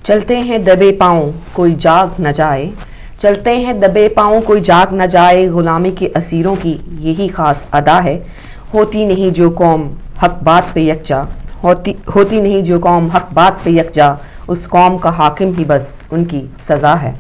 چلتے ہیں دبے پاؤں کوئی جاگ نہ جائے، چلتے ہیں دبے پاؤں کوئی جاگ نہ جائے، غلامی کے اسیروں کی یہی خاص ادا ہے، ہوتی نہیں جو قوم حق بات پہ یکجا، ہوتی نہیں جو قوم حق بات پہ یکجا، اس قوم کا حاکم ہی بس ان کی سزا ہے۔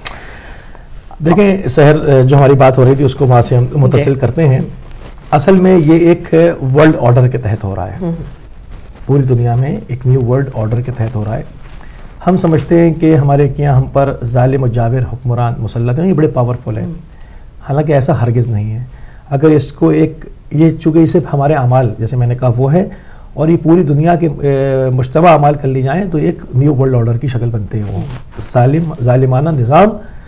دیکھیں سحر، جو ہماری بات ہو رہی تھی اس کو وہاں سے ہم متصل کرتے ہیں۔ اصل میں یہ ایک ورلڈ آرڈر کے تحت ہو رہا ہے، پوری دنیا میں ایک نیو ورلڈ آرڈر کے تحت ہو رہا ہے۔ ہم سمجھتے ہیں کہ ہمارے کیا ہم پر ظالم و جابر حکمران مسلط ہیں، یہ بڑے پاورفل ہیں، حالانکہ ایسا ہرگز نہیں ہے۔ اگر اس کو یہ چونکہ یہ صرف ہمارے اعمال جیسے میں نے کہا وہ ہے، اور یہ پوری دنیا کے مشتبہ اعمال کر لی جائیں تو ایک نیو ورلڈ آرڈر کی شکل بنتے ہیں۔ وہ ظالمانہ نظام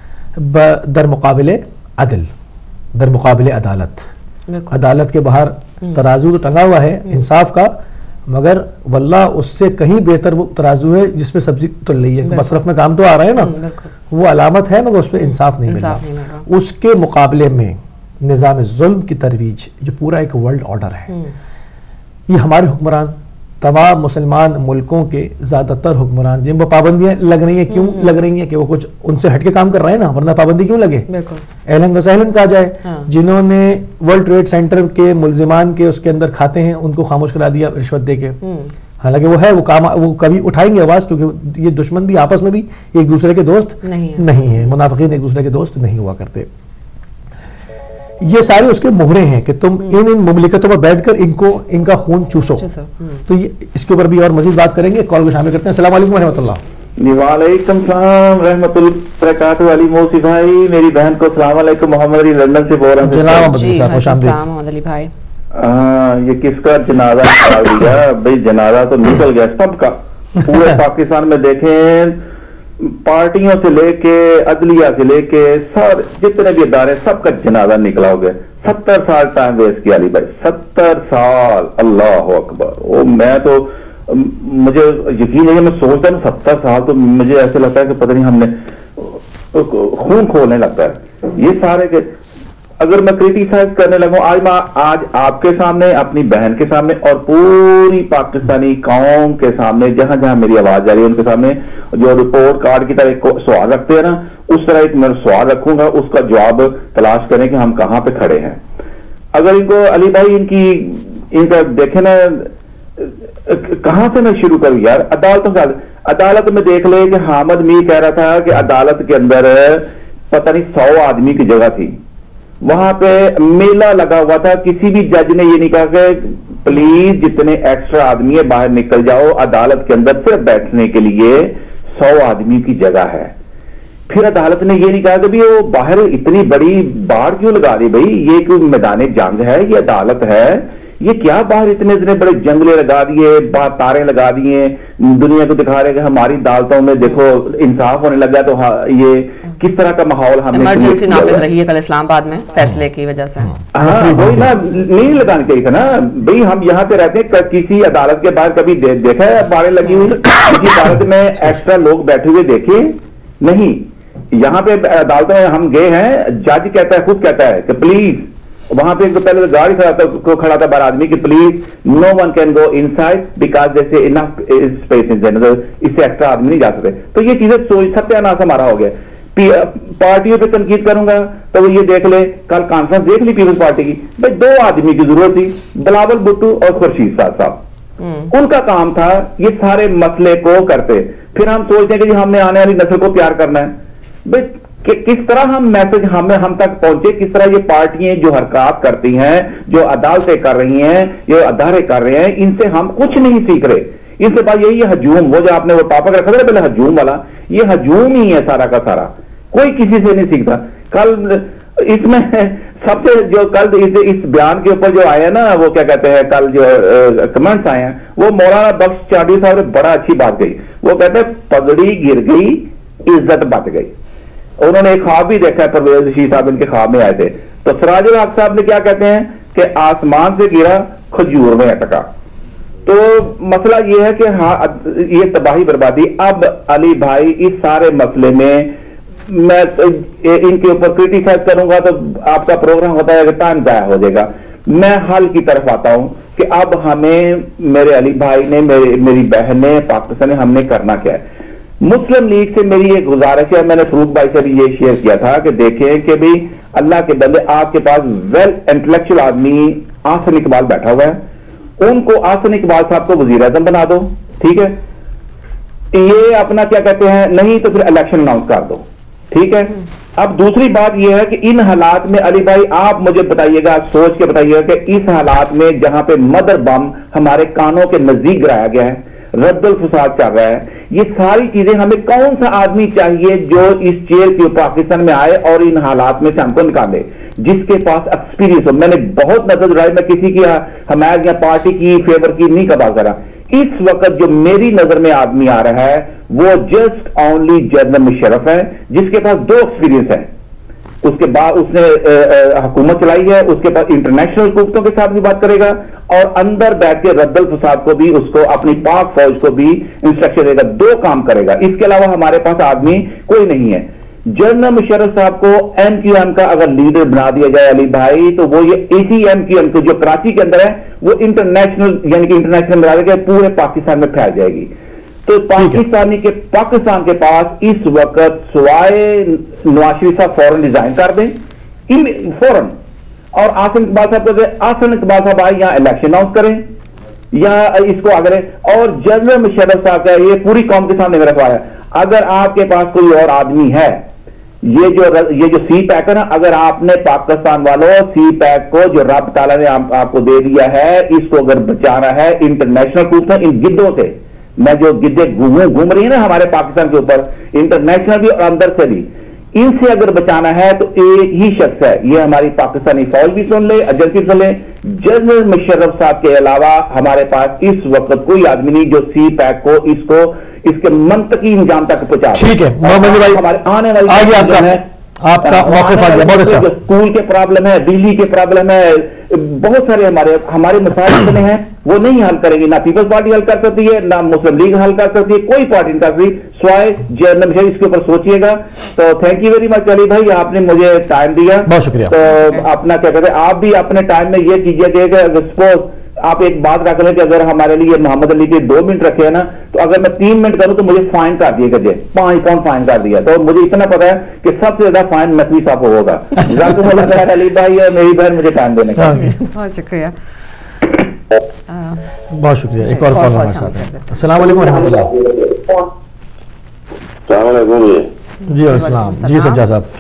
در مقابل عدل، در مقابل عدالت۔ عدالت کے باہر ترازو تو ٹنگا ہوا ہے انصاف کا، مگر واللہ اس سے کہیں بہتر وہ ترازو ہے جس پہ سبزی تل رہی ہے، مصرف میں کام تو آ رہا ہے نا، وہ علامت ہے مگر اس پہ انصاف نہیں مل رہا۔ اس کے مقابلے میں نظام ظلم کی ترویج جو پورا ایک ورلڈ آرڈر ہے، یہ ہمارے حکمران تمام مسلمان ملکوں کے زیادہ تر حکمران جن پر پابندیاں لگ رہی ہیں، کیوں لگ رہی ہیں کہ وہ کچھ ان سے ہٹ کے کام کر رہے ہیں نا، ورنہ پابندی کیوں لگے؟ اہلاً و سہلاً کہا جائے۔ جنہوں نے ورلڈ ٹریڈ سینٹر کے ملزمان کے اس کے اندر کھاتے ہیں ان کو خاموش کرا دیا رشوت دے کے، حالانکہ وہ ہے وہ کام وہ کبھی اٹھائیں گے آواز، کیونکہ یہ دشمن بھی آپس میں بھی ایک دوسرے کے دوست نہیں ہیں، منافقین ایک دوسرے کے دوست نہیں ہوا کرتے۔ یہ سارے اس کے مہرے ہیں کہ تم ان مملکتوں پر بیٹھ کر ان کا خون چوسو۔ تو اس کے اوپر بھی اور مزید بات کریں گے، کال کو شامل کرتے ہیں۔ السلام علیکم ورحمۃ اللہ۔ وعلیکم السلام رحمۃ اللہ وبرکاتہ۔ علی موسی بھائی، میری بہن کو السلام علیکم، محمد علی لندن سے بول رہا ہوں۔ جناب محمد علی بھائی، یہ کس کا جنازہ نکال دیا بھائی؟ جنازہ تو نکل گیا سب کا، پورے پاکستان میں دیکھیں، پارٹیوں سے لے کے عدلیہ سے لے کے سب جتنے بھی ادارے سب کا جنازہ نکلا ہو گیا۔ 70 سال ٹائم ویسٹ کیا علی بھائی، 70 سال، اللہ اکبر۔ میں تو مجھے یقین ہے کہ میں سوچتا ہوں 70 سال تو مجھے ایسے لگتا ہے کہ پتہ نہیں ہم نے خون کھولنے لگتا ہے یہ سارے کے۔ اگر میں کریٹیسائز کرنے لگوں آج آپ کے سامنے، اپنی بہن کے سامنے اور پوری پاکستانی قوم کے سامنے، جہاں جہاں میری آواز جا رہی ہے ان کے سامنے، جو رپورٹ کارڈ کی طرح ایک سوال رکھتے ہیں نا، اس طرح ایک میں سوال رکھوں گا، اس کا جواب تلاش کریں کہ ہم کہاں پہ کھڑے ہیں۔ اگر ان کو علی بھائی ان کا دیکھیں نا، کہاں سے میں شروع کروں یار؟ عدالت میں دیکھ لے کہ حامد میر کہہ رہا تھا کہ عدالت کے اندر پتہ نہیں 100 آدمی کی جگہ تھی، وہاں پہ میلہ لگا ہوا تھا، کسی بھی جج نے یہ نہیں کہا کہ پلیز جتنے ایکسٹرا آدمی ہے باہر نکل جاؤ، عدالت کے اندر صرف بیٹھنے کے لیے 100 آدمی کی جگہ ہے۔ پھر عدالت نے یہ نہیں کہا کہ وہ باہر اتنی بڑی بار کیوں لگا دی بھائی، یہ کوئی میدان جنگ ہے، یہ عدالت ہے، یہ کیا باہر اتنے بڑے جنگلے لگا دیے، باہر تارے لگا دیے، دنیا کو دکھا رہے کہ ہماری عدالتوں میں دیکھو انصاف ہونے لگا۔ تو یہ کس طرح کا ماحول ہم نے ایمرجنسی نافذ رہی ہے کل اسلام آباد میں فیصلے کی وجہ سے۔ ہاں وہی نا، نہیں لگانی چاہیے تھا نا بھائی، ہم یہاں پہ رہتے ہیں، کسی عدالت کے باہر کبھی دیکھا ہے باریں لگی ہوئی؟ کسی عدالت میں ایکسٹرا لوگ بیٹھے ہوئے دیکھے نہیں؟ یہاں پہ عدالتوں میں ہم گئے ہیں، جج کہتا ہے، خود کہتا ہے کہ پلیز، وہاں پہ پہلے گاڑی کھڑا تھا 12 آدمی کی، please no one can go inside because جیسے انف اسپیس، اس سے ایکسٹرا آدمی نہیں جا سکتے۔ تو یہ چیزیں ستیہ ناش ہمارا ہو گیا۔ پارٹیوں پہ تنقید کروں گا تو وہ یہ دیکھ لے، کل کانفرنس دیکھ لی پیپلز پارٹی کی، بھائی 2 آدمی کی ضرورت تھی، بلاول بھٹو اور خورشید صاحب، ان کا کام تھا یہ سارے مسئلے کو کرتے۔ پھر ہم سوچتے ہیں کہ جی ہم نے آنے والی نسل کو تیار کرنا ہے، بھائی کہ کس طرح ہم میسج ہم تک پہنچے، کس طرح یہ پارٹیاں جو حرکات کرتی ہیں، جو عدالتیں کر رہی ہیں، جو ادارے کر رہے ہیں، ان سے ہم کچھ نہیں سیکھ رہے۔ اس سے بات یہی ہے ہجوم، وہ جو آپ نے وہ ٹاپک رکھا تھا پہلے ہجوم والا، یہ ہجوم ہی ہے سارا کا سارا، کوئی کسی سے نہیں سیکھتا۔ کل اس میں سب سے جو کل اس بیان کے اوپر جو آیا نا، وہ کیا کہتے ہیں، کل جو کمنٹس آئے ہیں، وہ مولانا بخش چاڑی صاحب نے بڑا اچھی بات کہی، وہ کہتے ہیں پگڑی گر گئی عزت بچ گئی۔ انہوں نے ایک خواب بھی دیکھا ہے، پرویز رشید صاحب ان کے خواب میں آئے تھے، تو سراج الحق صاحب نے کیا کہتے ہیں کہ آسمان سے گرا کھجور میں اٹکا۔ تو مسئلہ یہ ہے کہ ہاں یہ تباہی بربادی۔ اب علی بھائی اس سارے مسئلے میں میں ان کے اوپر کریٹیسائز کروں گا تو آپ کا پروگرام ہوتا ہے کہ ٹائم ضائع ہو جائے گا۔ میں حل کی طرف آتا ہوں کہ اب ہمیں، میرے علی بھائی نے، میری بہن نے، پاکستان نے، ہم نے کرنا کیا ہے۔ مسلم لیگ سے میری ایک گزارش ہے, میں نے فروخ بھائی سے بھی یہ شیئر کیا تھا کہ دیکھیں کہ بھی اللہ کے بندے آپ کے پاس ویل انٹلیکچوئل آدمی آسن اقبال بیٹھا ہوا ہے, ان کو آسن اقبال صاحب کو وزیر اعظم بنا دو, ٹھیک ہے, یہ اپنا کیا کہتے ہیں, نہیں تو پھر الیکشن اناؤنس کر دو, ٹھیک ہے. اب دوسری بات یہ ہے کہ ان حالات میں علی بھائی آپ مجھے بتائیے گا, سوچ کے بتائیے گا کہ اس حالات میں جہاں پہ مدر بم ہمارے کانوں کے نزدیک گرایا گیا ہے, رد الفساد چل رہا ہے, یہ ساری چیزیں ہمیں کون سا آدمی چاہیے جو اس چیئر کی پاکستان میں آئے اور ان حالات میں سے ہم کو نکالے, جس کے پاس ایکسپیرینس ہو. میں نے بہت نظر دوڑائی, میں کسی کی حمایت یا پارٹی کی فیور کی نہیں کبا کرا. اس وقت جو میری نظر میں آدمی آ رہا ہے وہ جسٹ اونلی جنرل مشرف ہے, جس کے پاس 2 ایکسپیرینس ہے. اس کے بعد اس نے حکومت چلائی ہے, اس کے بعد انٹرنیشنل حکومتوں کے ساتھ بھی بات کرے گا, اور اندر بیٹھ کے رد الفساد کو بھی, اس کو اپنی پاک فوج کو بھی انسٹرکشن دے گا. 2 کام کرے گا, اس کے علاوہ ہمارے پاس آدمی کوئی نہیں ہے. جنرل مشرف صاحب کو ایم کیو ایم کا اگر لیڈر بنا دیا جائے علی بھائی, تو وہ یہ اسی ایم کیو ایم کو جو کراچی کے اندر ہے وہ انٹرنیشنل یعنی کہ انٹرنیشنل بنا دے پورے پاکستان میں پھیل جائے گی. تو پاکستان کے پاس اس وقت سوائے نواز شریف صاحب فوراً ڈیزائن کر دیں فوراً, اور آسن اقبال صاحب کو آسن اقبال صاحب آئے یہاں الیکشن اناؤنس کریں یا اس کو اگر, اور جنرل مشرف صاحب کا یہ پوری قوم کے سامنے میرا سوال ہے, اگر آپ کے پاس کوئی اور آدمی ہے, یہ جو سی پیک ہے نا, اگر آپ نے پاکستان والوں سی پیک کو جو رب تعالیٰ نے آپ کو دے دیا ہے, اس کو اگر بچانا ہے انٹرنیشنل کوپ سے, ان گدوں سے, میں جو گدے گھوم رہی ہیں نا ہمارے پاکستان کے اوپر, انٹرنیشنل بھی اور اندر سے بھی, ان سے اگر بچانا ہے تو ایک ہی شخص ہے, یہ ہماری پاکستانی فوج بھی سن لے, ایجنسی سن لے, جنرل مشرف صاحب کے علاوہ ہمارے پاس اس وقت کوئی آدمی نہیں جو سی پیک کو اس کے منطقی انجام تک پہنچا. ٹھیک ہے محمد بھائی, ہمارے آنے والی آپ کا موقف آ گیا, بہت اچھا. اسکول کے پرابلم ہے, بجلی کے پرابلم ہے, بہت سارے ہمارے مسائل اتنے ہیں, وہ نہیں حل کرے گی. نہ پیپلز پارٹی حل کر سکتی ہے, نہ مسلم لیگ حل کر سکتی ہے, کوئی پارٹی نہیں کر سکتی سوائے جنرل مشرف. اس کے اوپر سوچئے گا. تو thank you very much Ali بھائی, آپ نے مجھے ٹائم دیا, بہت شکریہ. تو اپنا کیا کہتے ہیں, آپ بھی اپنے ٹائم میں یہ کیجیے کہ اگر سپوز آپ ایک بات رکھ لیں کہ اگر ہمارے لیے محمد علی کے 2 منٹ رکھے ہیں نا, تو اگر میں 3 منٹ کروں تو مجھے فائن کر دیے گا, 5 پاؤنڈ فائن کر دیا. تو مجھے اتنا پتا ہے کہ سب سے زیادہ فائن نقوی صاحب کو ہوگا. جزاکم اللہ خیر علی بھائی اور میری بہن مجھے ٹائم دینے کا. بہت شکریہ. بہت شکریہ. ایک اور کال ہمارے ساتھ ہے. السلام علیکم ورحمۃ اللہ. السلام علیکم. جی السلام. جی سجاد صاحب,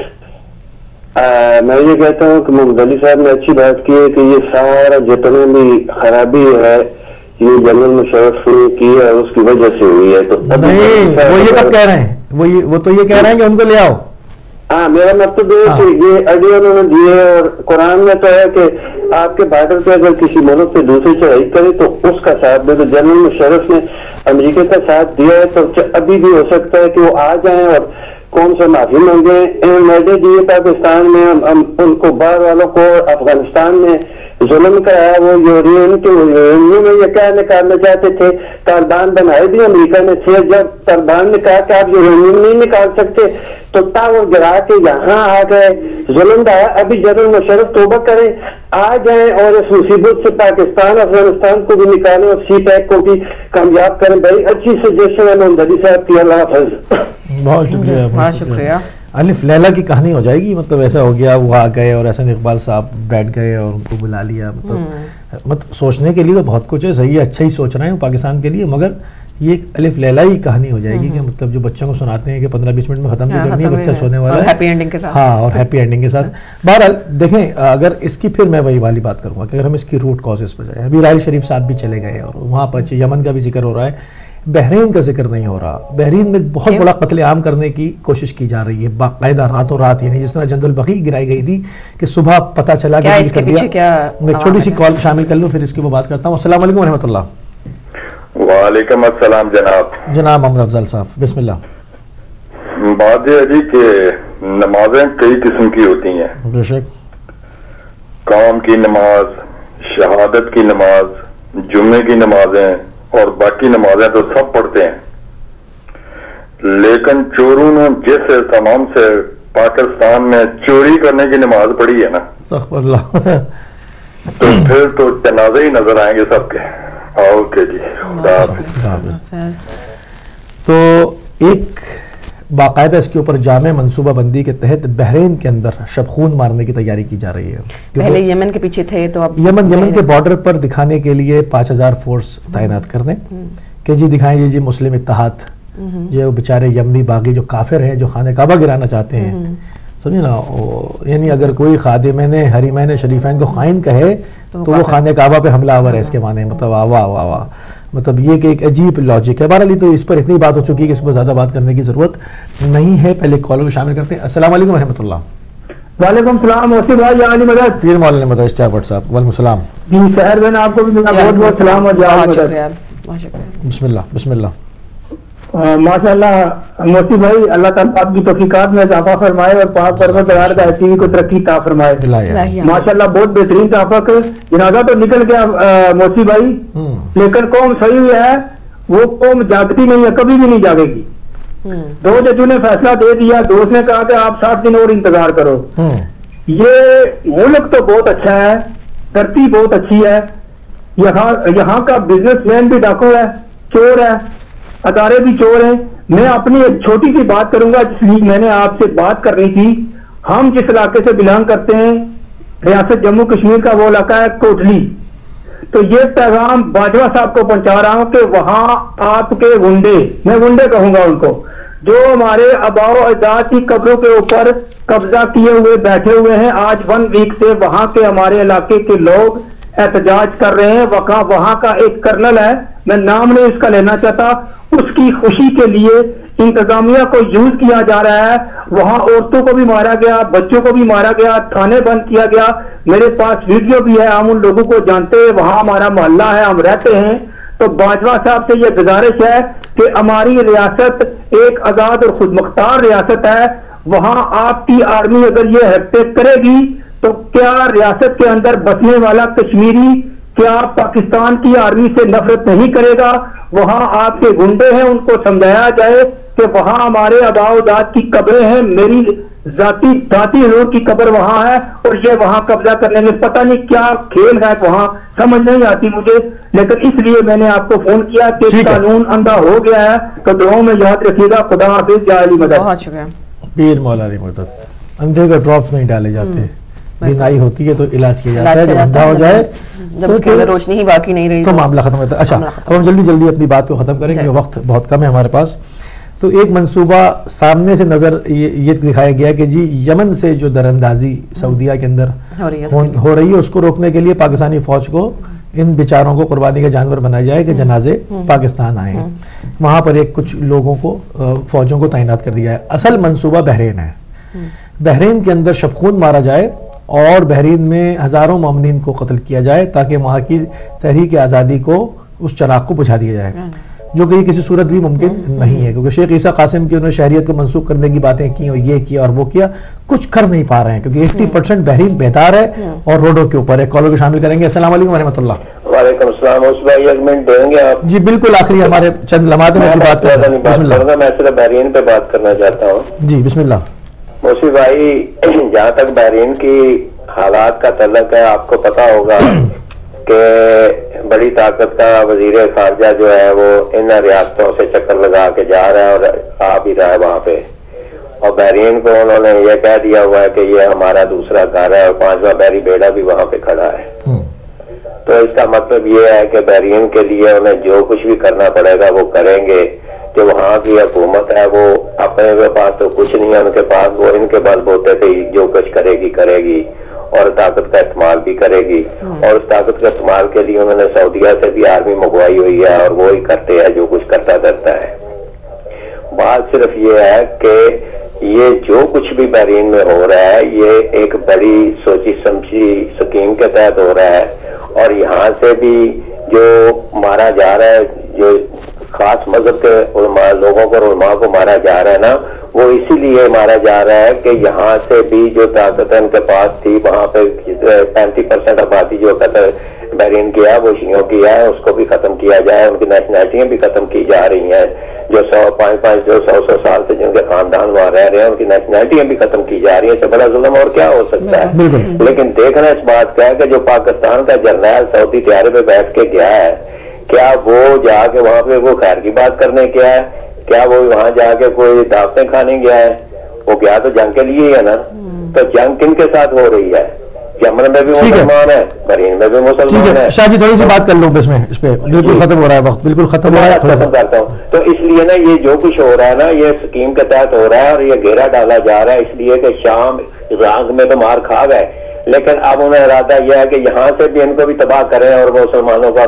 میں یہ کہتا ہوں کہ محمد علی صاحب نے اچھی بات کی ہے کہ یہ سارا جتنے بھی خرابی ہے یہ جنرل مشرف نے کی ہے, اس کی وجہ سے ہوئی ہے. تو نہیں, وہ یہ کب کہہ رہے ہیں, وہ تو یہ کہہ رہے ہیں کہ ان کو لے آؤ. ہاں, میرا مطلب یہ ہے کہ یہ آئیڈیا انہوں نے دیے, اور قرآن میں تو ہے کہ آپ کے بارڈر پہ اگر کسی ملک پہ دوسری چڑھائی کرے تو اس کا ساتھ دے. تو جنرل مشرف نے امریکہ کا ساتھ دیا ہے, تو ابھی بھی ہو سکتا ہے کہ وہ آ جائیں اور کون سے معافی مانگے. میڈے دیے پاکستان میں, ان کو باہر والوں کو افغانستان میں ظلم کرایا, وہ یورین کے میں یہ کیا نکالنا چاہتے تھے, طالبان بنائے بھی امریکہ نے تھے. جب طالبان نے کہا کہ آپ یورینیم نہیں نکال سکتے تو ٹاور گرا کے یہاں آ گئے, ظلم ڈایا. ابھی جنرل مشرف توبہ کریں, آ جائیں اور اس مصیبت سے پاکستان افغانستان کو بھی نکالیں اور سی پیک کو بھی کامیاب کریں. بھائی اچھی سجیشن ہے محمد علی صاحب کی. اللہ حافظ. بہت شکریہ. بہت شکریہ. الف لیلا کی کہانی ہو جائے گی, مطلب ایسا ہو گیا, وہ آ گئے اور احسن اقبال صاحب بیٹھ گئے اور ان کو بلا لیا. مطلب سوچنے کے لیے تو بہت کچھ ہے, صحیح ہے, اچھا ہی سوچ رہے ہیں پاکستان کے لیے, مگر یہ ایک الف لیلا ہی کہانی ہو جائے گی کہ مطلب جو بچوں کو سناتے ہیں کہ 15-20 منٹ میں ختم بھی کرنی ہے, بچہ سونے والا ہے, ہیپی اینڈنگ کے ساتھ. ہاں, اور ہیپی اینڈنگ کے ساتھ. بہرحال دیکھیں, اگر اس کی پھر میں وہی والی بات کروں گا کہ اگر ہم اس کی روٹ کازز پہ جائیں, ابھی رائل شریف صاحب بھی چلے گئے اور وہاں پر یمن کا بھی ذکر ہو رہا ہے, بحرین کا ذکر نہیں ہو رہا. بحرین میں بہت بڑا قتل عام کرنے کی کوشش کی جا رہی ہے باقاعدہ, راتوں رات, یعنی جس طرح جنرل بقی گرائی گئی تھی کہ صبح پتہ چلا کہ اس کے پیچھے کیا. میں چھوٹی سی کال شامل کر لوں پھر اس کی وہ بات کرتا ہوں. السلام علیکم ورحمۃ اللہ. وعلیکم السلام جناب. جناب محمد افضل صاحب, بسم اللہ. بات یہ ہے جی کہ نمازیں کئی قسم کی ہوتی ہیں. بے شک. قوم کی نماز, شہادت کی نماز, جمعے کی نمازیں اور باقی نمازیں تو سب پڑھتے ہیں, لیکن چوروں نے جس تمام سے پاکستان میں چوری کرنے کی نماز پڑھی ہے نا, استغفر اللہ, تو پھر تو جنازے ہی نظر آئیں گے سب کے. اوکے جی, تو ایک باقاعدہ اس کے اوپر جامع منصوبہ بندی کے تحت بحرین کے اندر شبخون مارنے کی تیاری کی جا رہی ہے. پہلے یمن کے پیچھے تھے تو اب یمن کے بارڈر پر دکھانے کے لیے 5000 فورس تعینات کر دیں کہ جی دکھائیں جی مسلم اتحاد، جو بیچارے یمنی باغی جو کافر ہیں، جو خانہ کعبہ گرانا چاہتے ہیں، سمجھے نا. یعنی اگر کوئی خادمین حریمین شریفین کو خائن کہے تو وہ خانہ کعبہ پہ حملہ آور ہے، اس کے معنی مطلب واہ واہ واہ، مطلب یہ کہ ایک عجیب لاجک ہے. بہرحال تو اس پر اتنی بات ہو چکی ہے کہ اس کو زیادہ بات کرنے کی ضرورت نہیں ہے. پہلے کالر کو شامل کرتے ہیں. السلام علیکم ورحمۃ اللہ. وعلیکم السلام موسی بھائی، یا علی مدد پیر مولانا مدد اسٹاف صاحب. وعلیکم السلام جی. سحر بہن آپ کو بھی میرا بہت بہت سلام اور جواب مدد. بسم اللہ بسم اللہ. ماشاء اللہ موسی بھائی، اللہ تعالیٰ آپ کی توفیقات میں اضافہ فرمائے اور پاک پروردگار کا ٹی وی کو ترقی عطا فرمائے. ماشاء اللہ بہت بہترین توفیق. جنازہ تو نکل گیا موسی بھائی، لیکن قوم صحیح ہے، وہ قوم جاگتی نہیں ہے، کبھی بھی نہیں جاگے گی. دو ججوں نے فیصلہ دے دیا، دوست نے کہا کہ آپ 7 دن اور انتظار کرو. یہ ملک تو بہت اچھا ہے، دھرتی بہت اچھی ہے، یہاں کا بزنس مین بھی ڈاکو ہے، چور ہے، ادارے بھی چور ہیں. میں اپنی ایک چھوٹی سی بات کروں گا جس لیے میں نے آپ سے بات کرنی تھی. ہم جس علاقے سے بلانگ کرتے ہیں، ریاست جموں کشمیر کا وہ علاقہ ہے کوٹلی، تو یہ پیغام باجوہ صاحب کو پہنچا رہا ہوں کہ وہاں آپ کے گنڈے، میں گنڈے کہوں گا ان کو، جو ہمارے آباء و اجداد کی قبروں کے اوپر قبضہ کیے ہوئے بیٹھے ہوئے ہیں، آج 1 ویک سے وہاں کے ہمارے علاقے کے لوگ احتجاج کر رہے ہیں. وہاں کا ایک کرنل ہے، میں نام نہیں اس کا لینا چاہتا، اس کی خوشی کے لیے انتظامیہ کو یوز کیا جا رہا ہے. وہاں عورتوں کو بھی مارا گیا، بچوں کو بھی مارا گیا، تھانے بند کیا گیا. میرے پاس ویڈیو بھی ہے، ہم ان لوگوں کو جانتے ہیں، وہاں ہمارا محلہ ہے، ہم رہتے ہیں. تو باجوہ صاحب سے یہ گزارش ہے کہ ہماری ریاست ایک آزاد اور خود مختار ریاست ہے. وہاں آپ کی آرمی اگر یہ حرکت کرے گی تو کیا ریاست کے اندر بسنے والا کشمیری کیا پاکستان کی آرمی سے نفرت نہیں کرے گا؟ وہاں آپ کے گنڈے ہیں، ان کو سمجھایا جائے کہ وہاں ہمارے آباء و اجداد کی قبریں ہیں، میری ذاتی حضور کی قبر وہاں ہے، اور یہ وہاں قبضہ کرنے میں پتہ نہیں کیا کھیل ہے، وہاں سمجھ نہیں آتی مجھے. لیکن اس لیے میں نے آپ کو فون کیا کہ قانون اندھا ہو گیا ہے، تو دعاؤں میں یاد رکھیے گا. خدا حافظ. یا علی مدد. بہت شکریہ. پیر مولا علی مدد. اندھے کا ڈراپس نہیں ڈالے جاتے، بینائی ہوتی ہے تو علاج کیا جاتا ہے. جب اندھا ہو جائے جب اس کے اندر روشنی ہی باقی نہیں رہی تو معاملہ ختم ہوتا ہے. اچھا اب ہم جلدی اپنی بات کو ختم کریں گے، وقت بہت کم ہے ہمارے پاس. تو ایک منصوبہ سامنے سے نظر یہ دکھایا گیا کہ جی یمن سے جو دراندازی سعودیہ کے اندر ہو رہی ہے، اس کو روکنے کے لیے پاکستانی فوج کو ان بیچاروں کو قربانی کا جانور بنایا جائے کہ جنازے پاکستان آئے ہیں. وہاں پر کچھ لوگوں کو فوجوں کو تعینات کر دیا ہے. اصل منصوبہ بحرین ہے. بحرین کے اندر شبخون مارا جائے اور بحرین میں ہزاروں مومنین کو قتل کیا جائے تاکہ وہاں کی تحریک آزادی کو اس چراغ کو بجھا دیا جائے، جو کہ یہ کسی صورت بھی ممکن نہیں ہے، کیونکہ شیخ عیسیٰ قاسم کی انہوں نے شہریت کو منسوخ کرنے کی باتیں کی اور یہ کیا اور وہ کیا، کچھ کر نہیں پا رہے ہیں کیونکہ 80% بحرین بیدار ہے اور روڈوں کے اوپر ہے. کالر کو شامل کریں گے. السلام علیکم ورحمۃ اللہ. وعلیکم السلام. اس بھائی ایک منٹ دیں گے آپ؟ جی بالکل، آخری ہمارے چند لمحات میں بات کریں. میں صرف بحرین پہ بات کرنا چاہتا ہوں. جی بسم اللہ. موسی بھائی، جہاں تک بحرین کی حالات کا تعلق ہے، آپ کو پتا ہوگا کہ بڑی طاقت کا وزیر خارجہ جو ہے وہ ان ریاستوں سے چکر لگا کے جا رہا ہے اور آ بھی رہا ہے وہاں پہ، اور بحرین کو انہوں نے یہ کہہ دیا ہوا ہے کہ یہ ہمارا دوسرا گھر ہے، اور 5واں بحری بیڑا بھی وہاں پہ کھڑا ہے. تو اس کا مطلب یہ ہے کہ بحرین کے لیے انہیں جو کچھ بھی کرنا پڑے گا وہ کریں گے. جو وہاں کی حکومت ہے وہ اپنے پاس تو کچھ نہیں ہے، ان کے پاس وہ ان کے بل بوتے سے جو کچھ کرے گی اور طاقت کا استعمال بھی کرے گی. اور اس طاقت کا استعمال کے لیے انہوں نے سعودیہ سے بھی آرمی منگوائی ہوئی ہے اور وہی کرتے ہیں جو کچھ کرتا ہے. بات صرف یہ ہے کہ یہ جو کچھ بھی بحرین میں ہو رہا ہے یہ ایک بڑی سوچی سمجھی اسکیم کے تحت ہو رہا ہے، اور یہاں سے بھی جو مارا جا رہا ہے، جو خاص مذہب کے لوگوں کو، علماء کو مارا جا رہا ہے نا، وہ اسی لیے مارا جا رہا ہے کہ یہاں سے بھی جو طاقت ان کے پاس تھی، وہاں پہ 35% آبادی جو بحرین کی ہے وہ شیعوں کی ہے، اس کو بھی ختم کیا جائے. ان کی نیشنلٹیاں بھی ختم کی جا رہی ہیں، جو 100 سال سے جن کے خاندان وہاں رہ رہے ہیں ان کی نیشنلٹیاں بھی ختم کی جا رہی ہیں. اس سے بڑا ظلم اور کیا ہو سکتا ہے؟ لیکن دیکھنا اس بات کا ہے کہ جو پاکستان کا جرنیل سعودی طیارے پہ بیٹھ کے گیا ہے، کیا وہ جا کے وہاں پہ وہ خیر کی بات کرنے کیا ہے کیا وہ وہاں جا کے کوئی دعوتیں کھانے گیا ہے؟ وہ گیا تو جنگ کے لیے ہی ہے نا. تو جنگ کن کے ساتھ ہو رہی ہے؟ یمن میں بھی مسلمان ہے, بحرین میں بھی مسلمان ہے. شاہ جی تھوڑی سی بات کر لوں اس پہ بالکل ختم ہو رہا ہے وقت, بالکل ختم ہو رہا ہے, ختم کرتا ہوں. تو اس لیے نا یہ جو کچھ ہو رہا ہے نا یہ اسکیم کے تحت ہو رہا ہے, اور یہ گھیرا ڈالا جا رہا ہے اس لیے کہ شام عراق میں تو مار کھا گئے, لیکن اب انہیں ارادہ یہ ہے کہ یہاں سے بھی ان کو بھی تباہ کریں اور وہ مسلمانوں کا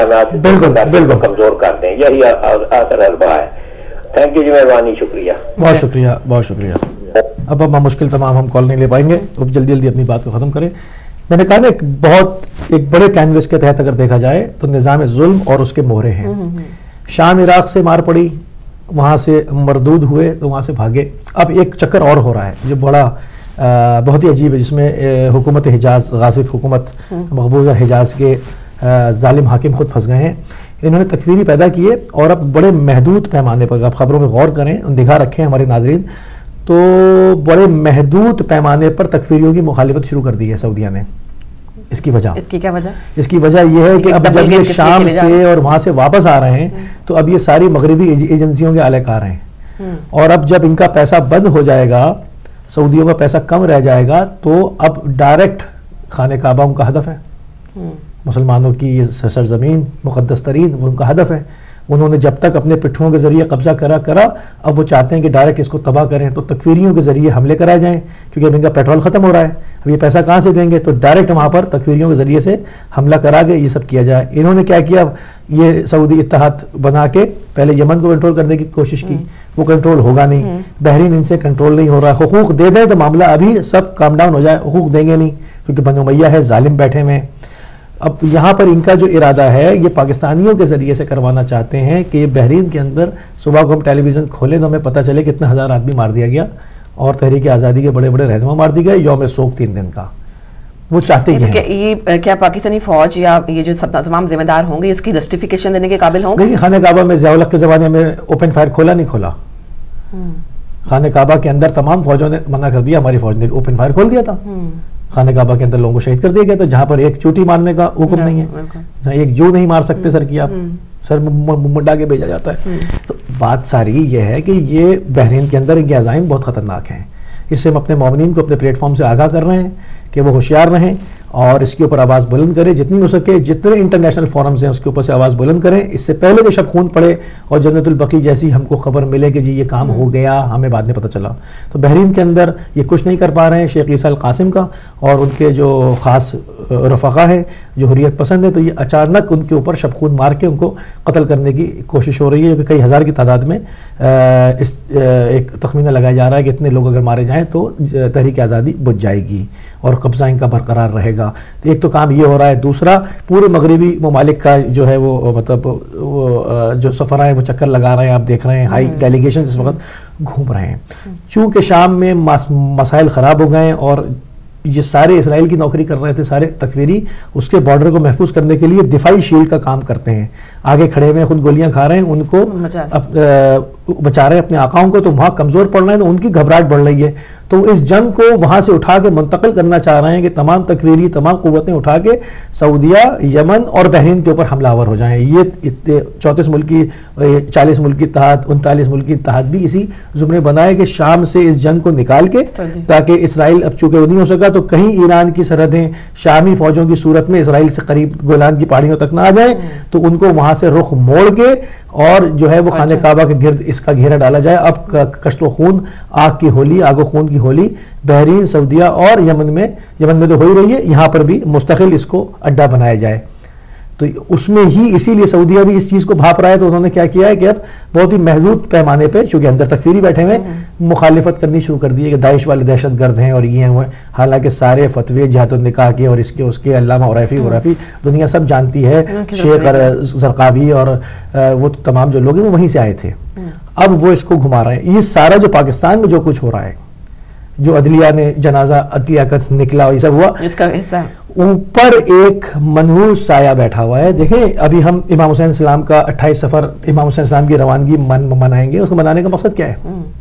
ستیہ کمزور کر دیں. یہی اثر حربہ ہے. تھینک یو جی, مہربانی, شکریہ, بہت شکریہ, بہت شکریہ. اب مشکل تمام ہم کال نہیں لے پائیں گے, اب جلدی جلدی اپنی بات کو ختم کریں. میں نے کہا نا ایک بڑے کینوس کے تحت اگر دیکھا جائے تو نظام ظلم اور اس کے مہرے ہیں. شام عراق سے مار پڑی, وہاں سے مردود ہوئے تو وہاں سے بھاگے. اب ایک چکر اور ہو رہا ہے جو بڑا بہت ہی عجیب ہے, جس میں حکومت حجاز, غاصب حکومت مقبوضہ حجاز کے ظالم حاکم خود پھنس گئے ہیں. انہوں نے تکفیری پیدا کیے اور اب بڑے محدود پیمانے پر, آپ خبروں میں غور کریں, نگاہ رکھیں ہمارے ناظرین, تو بڑے محدود پیمانے پر تکفیریوں کی مخالفت شروع کر دی ہے سعودیہ نے. اس کی وجہ, اس کی کیا وجہ؟ اس کی وجہ یہ ہے کہ اب جب یہ شام سے اور وہاں سے واپس آ رہے ہیں تو اب یہ ساری مغربی ایجنسیوں کے اہل کار ہیں, اور اب جب ان کا پیسہ بند ہو جائے گا, سعودیوں کا پیسہ کم رہ جائے گا, تو اب ڈائریکٹ خانہ کعبہ ان کا ہدف ہے. مسلمانوں کی یہ سرزمین مقدس ترین وہ ان کا ہدف ہے. انہوں نے جب تک اپنے پٹھوں کے ذریعے قبضہ کرا, اب وہ چاہتے ہیں کہ ڈائریکٹ اس کو تباہ کریں, تو تکفیریوں کے ذریعے حملے کرائے جائیں, کیونکہ اب ان کا پیٹرول ختم ہو رہا ہے. اب یہ پیسہ کہاں سے دیں گے؟ تو ڈائریکٹ وہاں پر تکفیریوں کے ذریعے سے حملہ کرا کے یہ سب کیا جائے. انہوں نے کیا کیا, یہ سعودی اتحاد بنا کے پہلے یمن کو کنٹرول کرنے کی کوشش کی, وہ کنٹرول ہوگا نہیں. بحرین ان سے کنٹرول نہیں ہو رہا. حقوق دے دیں تو معاملہ ابھی سب کام ڈاؤن ہو جائے, حقوق دیں گے نہیں کیونکہ بنو امیہ ہے, ظالم بیٹھے میں. اب یہاں پر ان کا جو ارادہ ہے یہ پاکستانیوں کے ذریعے سے کروانا چاہتے ہیں کہ بحرین کے اندر صبح کو ہم ٹیلی ویژن کھولیں تو ہمیں پتہ چلے کہ اتنا 1000 آدمی مار دیا گیا, اور تحریک آزادی کے بڑے بڑے رہنما مار دی گئے, یوم سوگ 3 دن کا. وہ چاہتے ہیں یہ کیا پاکستانی فوج یا یہ جو تمام ذمہ دار ہوں گے اس کی جسٹیفیکیشن دینے کے قابل ہوں گے؟ خانہ کعبہ میں ضیاء الحق کے زمانے میں اوپن فائر کھولا نہیں کھولا؟ خانہ کعبہ کے اندر تمام فوجوں نے منع کر دیا, ہماری فوج نے اوپن فائر کھول دیا تھا. خانہ کعبہ کے اندر لوگوں کو شہید کر دیا گیا تھا, جہاں پر ایک چوٹی مارنے کا حکم نہیں ہے, جہاں ایک جو نہیں مار سکتے سر کی, آپ سر منڈا کے بھیجا جاتا ہے. تو بات ساری یہ ہے کہ یہ بحرین کے اندر ان کے عزائم بہت خطرناک ہیں. اس سے ہم اپنے مومنین کو اپنے پلیٹ فارم سے آگاہ کر رہے ہیں کہ وہ ہوشیار رہیں اور اس کے اوپر آواز بلند کریں, جتنی ہو سکے جتنے انٹرنیشنل فورمز ہیں اس کے اوپر سے آواز بلند کریں. اس سے پہلے کہ شب خون پڑے اور جنت البقیع جیسی ہم کو خبر ملے کہ جی یہ کام ہو گیا, ہمیں بعد میں پتہ چلا. تو بحرین کے اندر یہ کچھ نہیں کر پا رہے ہیں شیخ عیسیٰ القاسم کا اور ان کے جو خاص رفقا ہے جو حریت پسند ہے, تو یہ اچانک ان کے اوپر شب خون مار کے ان کو قتل کرنے کی کوشش ہو رہی ہے, جو کہ کئی ہزار کی تعداد میں ایک تخمینہ لگایا جا رہا ہے کہ اتنے لوگ اگر مارے جائیں تو تحریک آزادی بچ جائے گی اور قبضہ ان کا برقرار رہے گا. تو ایک تو کام یہ ہو رہا ہے. دوسرا, پورے مغربی ممالک کا جو ہے وہ مطلب وہ جو سفراء ہیں وہ چکر لگا رہے ہیں, آپ دیکھ رہے ہیں ہائی ڈیلیگیشن اس وقت گھوم رہے ہیں. چونکہ شام میں مسائل خراب ہو گئے ہیں اور یہ سارے اسرائیل کی نوکری کر رہے تھے, سارے تکفیری اس کے بارڈر کو محفوظ کرنے کے لیے دفاعی شیلڈ کا کام کرتے ہیں. آگے کھڑے ہوئے خود گولیاں کھا رہے ہیں, ان کو بچا رہے ہیں اپنے آقاؤں کو, تو وہاں کمزور پڑ رہے ہیں, تو ان کی گھبراہٹ بڑھ رہی ہے. تو اس جنگ کو وہاں سے اٹھا کے منتقل کرنا چاہ رہے ہیں کہ تمام تکفیری تمام قوتیں اٹھا کے سعودیہ, یمن اور بحرین کے اوپر حملہ آور ہو جائیں. یہ 34 ملکی 40 ملکی اتحاد 39 ملکی اتحاد بھی اسی زمرے بنائے کہ شام سے اس جنگ کو نکال کے, تاکہ اسرائیل اب چونکہ وہ نہیں ہو سکا تو کہیں ایران کی سرحدیں شامی فوجوں کی صورت میں اسرائیل سے قریب گولان کی پہاڑیوں تک نہ آ جائیں, تو ان کو وہاں سے رخ موڑ کے اور جو ہے وہ خانہ کعبہ کے گرد اس کا گھیرا ڈالا جائے. اب کشت و خون, آگ کی ہولی, آگ و خون کی ہولی بحرین, سعودیہ اور یمن میں تو ہو ہی رہی ہے, یہاں پر بھی مستقل اس کو اڈا بنایا جائے. تو اس میں ہی اسی لیے سعودیہ بھی اس چیز کو بھاپ رہا ہے. تو انہوں نے کیا کیا ہے کہ اب بہت ہی محدود پیمانے پہ, چونکہ اندر تکفیری بیٹھے ہوئے, مخالفت کرنی شروع کر دی ہے کہ داعش والے دہشت گرد ہیں اور یہ ہیں. حالانکہ سارے فتوے جہاد النکاح کے اور اس کے علامہ عرافی دنیا سب جانتی ہے, شیخ زرقاوی اور وہ تمام جو لوگ ہیں وہ وہیں سے آئے تھے. اب وہ اس کو گھما رہے ہیں. یہ سارا جو پاکستان میں جو کچھ ہو رہا ہے, جو عدلیہ نے جنازہ عدلیہ کا نکلا یہ سب ہوا, اس کا حصہ اوپر ایک منحوس سایہ بیٹھا ہوا ہے. دیکھیں ابھی ہم امام حسین السلام کا 28 سفر امام حسین السلام کی روانگی منائیں گے. اس کو منانے کا مقصد کیا ہے؟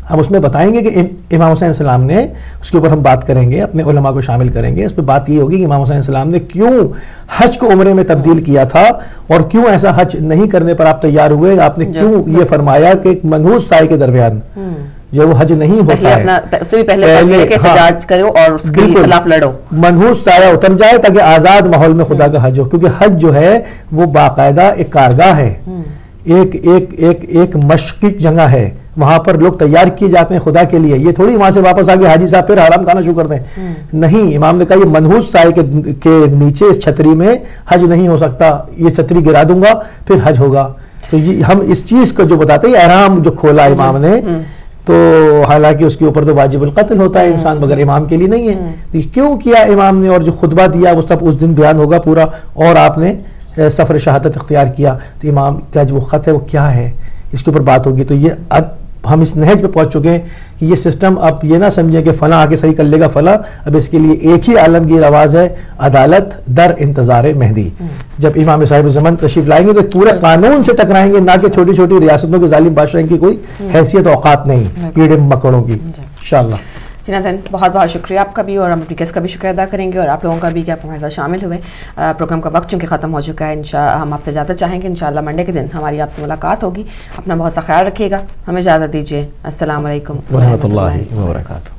ہم اس میں بتائیں گے کہ امام حسین السلام نے، اس کے اوپر ہم بات کریں گے، اپنے علماء کو شامل کریں گے، اس پہ بات یہ ہوگی کہ امام حسین السلام نے کیوں حج کو عمرے میں تبدیل کیا تھا، اور کیوں ایسا حج نہیں کرنے پر آپ تیار ہوئے، آپ نے کیوں یہ فرمایا کہ ایک منحوس سائے کے درمیان جو وہ حج نہیں ہوتا ہے، پہلے احتجاج کرو اور اس کے خلاف لڑو، منحوس سایہ اتر جائے تاکہ آزاد ماحول میں خدا کا حج ہو، کیونکہ حج جو ہے وہ باقاعدہ ایک کارگاہ ہے، ایک مشقی جگہ ہے، وہاں پر لوگ تیار کیے جاتے ہیں خدا کے لیے، یہ تھوڑی وہاں سے واپس آگے حاجی صاحب پھر حرام کھانا شروع کر دیں، نہیں، امام نے کہا یہ منحوس سائے کے نیچے اس چھتری میں حج نہیں ہو سکتا، یہ چھتری گرا دوں گا پھر حج ہوگا۔ تو یہ ہم اس چیز کو جو بتاتے ہیں، احرام جو کھولا امام نے، تو حالانکہ اس کے اوپر تو واجب القتل ہوتا ہے انسان، مگر امام کے لیے نہیں ہے، تو کیوں کیا امام نے، اور جو خطبہ دیا وہ سب اس دن بیان ہوگا پورا، اور آپ نے سفر شہادت اختیار کیا، تو امام کا جو خط ہے وہ کیا ہے، اس کے اوپر بات ہوگی۔ تو یہ اب ہم اس نہج پہ پہنچ چکے ہیں کہ یہ سسٹم اب یہ نہ سمجھیں کہ فلاں آگے صحیح کر لے گا فلاں، اب اس کے لیے ایک ہی عالمگیر آواز ہے، عدالت در انتظار مہدی۔ جب امام صاحب الزمن تشریف لائیں گے تو پورے قانون سے ٹکرائیں گے، نہ کہ چھوٹی چھوٹی ریاستوں کے ظالم بادشاہ کی کوئی حیثیت اوقات نہیں، کیڑے مکڑوں کی، انشاءاللہ۔ جناتن بہت بہت شکریہ آپ کا بھی، اور ہم اپنی گیسٹ کا بھی شکریہ ادا کریں گے، اور آپ لوگوں کا بھی کہ آپ ہمارے ساتھ شامل ہوئے۔ پروگرام کا وقت چونکہ ختم ہو چکا ہے، ہم آپ سے اجازت چاہیں گے، انشاءاللہ منڈے کے دن ہماری آپ سے ملاقات ہوگی۔ اپنا بہت سا خیال رکھیے گا، ہمیں اجازت دیجیے، السلام علیکم ورحمۃ اللہ وبرکاتہ۔